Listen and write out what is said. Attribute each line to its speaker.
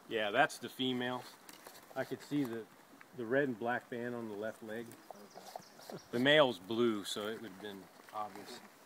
Speaker 1: Yeah, that's the female. I could see the red and black band on the left leg. The male's blue, so it would have been obvious.